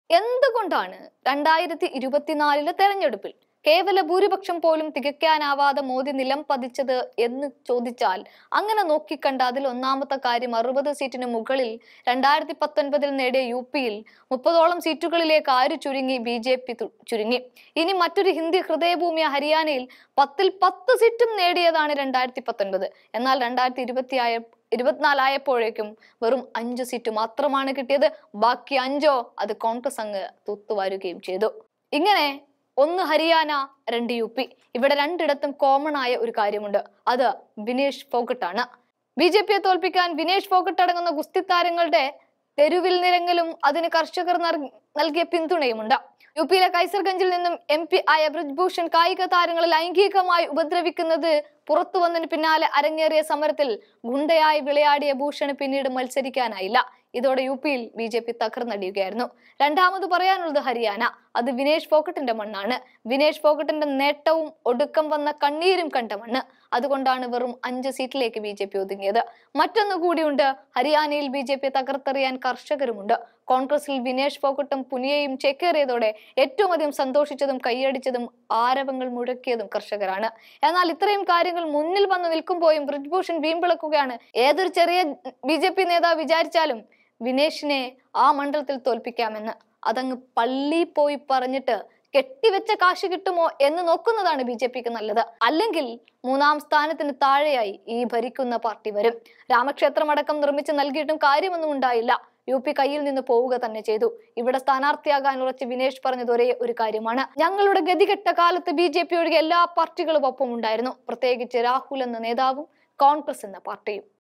എന്തുകൊണ്ടാണ് 2024 തെരഞ്ഞെടുപ്പിൽ കേവല ഭൂരിപക്ഷം പോലും തികയ്ക്കാനാവാതെ മോദി നിലം പതിച്ചത് എന്ന് ചോദിച്ചാൽ അങ്ങനെ നോക്കിക്കണ്ട അതിൽ ഒന്നാമത്തെ കാര്യം 60 സീറ്റിന് മുകളിൽ 2019 നേടിയ യുപിയിൽ 30ഓളം സീറ്റുകളിലേക്ക് ആര് ചുരുങ്ങി? ബി.ജെ.പി ചുരുങ്ങി. ഇനി മറ്റൊരു ഹിന്ദി ഹൃദയഭൂമിയ ഹരിയാനയിൽ 10ൽ 10 സീറ്റും നേടിയതാണ് 2019. എന്നാൽ 2024 ആയപ്പോഴേക്കും വെറും 5 സീറ്റ് മാത്രമാണ് കിട്ടിയത്. ബാക്കി 5 അത് കോൺഗ്രസ് അങ്ങ് തൂത്തുവാരുകയും ചെയ്തു. ഇങ്ങനെ 1 ഹരിയാന, 2 യുപി. ഇവിടെ രണ്ടിടത്തും കോമൺ ആയ ഒരു കാര്യമുണ്ട്. അത് വിനേഷ് ഫോഗട്ടാണ്. ബി.ജെ.പിയെ തോൽപ്പിക്കാൻ വിനേഷ് ഫോഗട്ട് അടങ്ങുന്ന ഗുസ്തി താരങ്ങളുടെ തെരുവിൽ നിരങ്ങലും അതിന് കർഷകർ നൽകിയ പിന്തുണയുമുണ്ട്. യുപിയിലെ കൈസർഗഞ്ചിൽ നിന്നും MP ആയ ബ്രിജ്ഭൂഷൺ കായിക താരങ്ങളെ ലൈംഗികമായി ഉപദ്രവിക്കുന്നത് പുറത്തു വന്നതിന് പിന്നാലെ അരങ്ങേറിയ സമരത്തിൽ ഗുണ്ടയായി വിളയാടിയ ഭൂഷണ് പിന്നീട് മത്സരിക്കാനായില്ല. ഇതോടെ യുപിയിൽ ബി.ജെ.പി തകർന്നടിയുകയായിരുന്നു. രണ്ടാമത് പറയാനുള്ളത് ഹരിയാന. അത് വിനേഷ് ഫോഗട്ടിന്റെ മണ്ണാണ്. വിനേഷ് ഫോഗട്ടിന്റെ നേട്ടവും ഒടുക്കം വന്ന കണ്ണീരും കണ്ട മണ്ണ്. അതുകൊണ്ടാണ് വെറും 5 സീറ്റിലേക്ക് ബി.ജെ.പി ഒതുങ്ങിയത്. മറ്റൊന്നു കൂടിയുണ്ട്. ഹരിയാനയിൽ ബി.ജെ.പി തകർത്തെറിയാൻ കർഷകരുമുണ്ട്. കോൺഗ്രസിൽ വിനേഷ് ഫോഗട്ടും പുനിയയും ചേക്കേറിയതോടെ ഏറ്റവും അധികം സന്തോഷിച്ചതും കൈയടിച്ചതും ആരവങ്ങൾ മുഴക്കിയതും കർഷകരാണ്. എന്നാൽ ഇത്രയും കാര്യങ്ങൾ മുന്നിൽ വന്നു നിൽക്കുമ്പോഴും ബ്രിജ്ഭൂഷൺ വീമ്പിളക്കുകയാണ്. ഏതൊരു ചെറിയ ബി.ജെ.പി നേതാവ് വിചാരിച്ചാലും വിനേഷിനെ ആ മണ്ഡലത്തിൽ തോൽപ്പിക്കാമെന്ന്. അതങ്ങ് പള്ളി പോയി പറഞ്ഞിട്ട് കെട്ടിവെച്ച കാശ് കിട്ടുമോ എന്ന് നോക്കുന്നതാണ് ബി.ജെ.പിക്ക് നല്ലത്. അല്ലെങ്കിൽ 3ാം സ്ഥാനത്തിന് താഴെയായി ഈ ഭരിക്കുന്ന പാർട്ടി വരും. രാമക്ഷേത്രമടക്കം നിർമ്മിച്ച് നൽകിയിട്ടും കാര്യമൊന്നും ഉണ്ടായില്ല. യുപി കയ്യിൽ നിന്ന് പോവുക തന്നെ ചെയ്തു. ഇവിടെ സ്ഥാനാർത്ഥിയാകാൻ ഉറച്ച് വിനേഷ് പറഞ്ഞത് ഒരേ ഒരു കാര്യമാണ്: ഞങ്ങളുടെ ഗതികെട്ട കാലത്ത് ബി.ജെ.പി ഒഴികെ എല്ലാ പാർട്ടികളും ഒപ്പം ഉണ്ടായിരുന്നു, പ്രത്യേകിച്ച് രാഹുൽ എന്ന നേതാവും കോൺഗ്രസ് എന്ന പാർട്ടിയും.